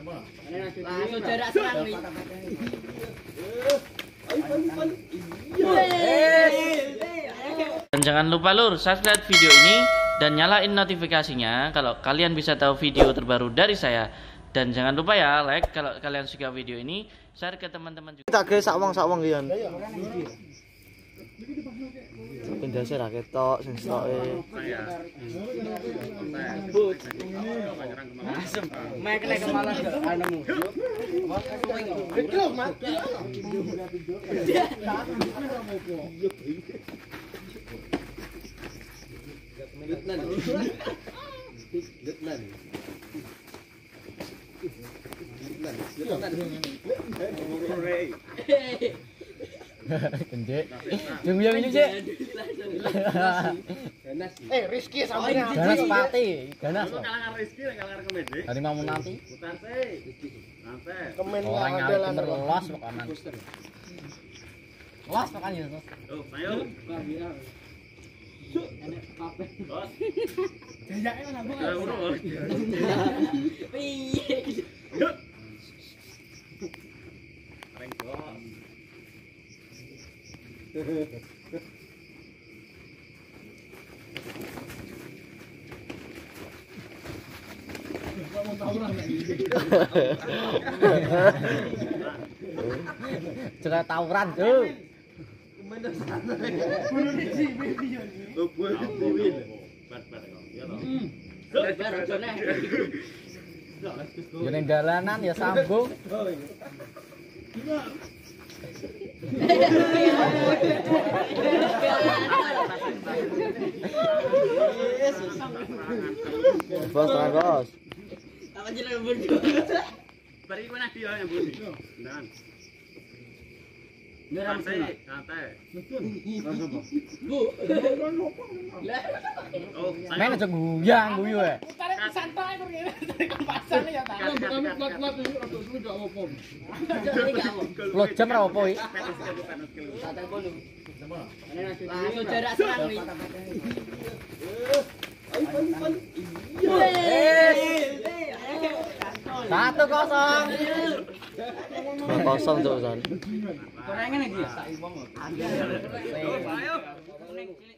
Langsung jarak serang nih. Dan jangan lupa lur, subscribe video ini dan nyalain notifikasinya kalau kalian bisa tahu video terbaru dari saya. Dan jangan lupa ya like kalau kalian suka video ini, share ke teman-teman juga. Tak ge sak wong kian. Pendasar ra ketok sing stoke. Mek nek kemalan anemu. Betul, Mas. Gendek. Yang ini sih. Rizky sampeyan. Ganas pati, ganas. Kalangan Rizky kalangan Kemede. Dari mau nanti. Putar sih. Santai. Orang yang bener los pokoknya. Los pokoknya itu. Tuh, ayo. Enek pape. Bos. Jajake mana, Bang? Ya urus. Piye? Yuk. Reng bos. Juga tawuran tuh. Ya ning dalanan ya sambung. Bos, bos. Apa jenenge berdua? Bari mana dia yang bunyi? Nah. Santai, santai. Bu. Oh, Main aja guyang guyu ya. Santai kok ngene dari kempasan ya ta. Lo jam ra opo iki? Langsung jarak serang nih. Satu kosong. Kosong tuh, Son. Gorengan iki. ayo.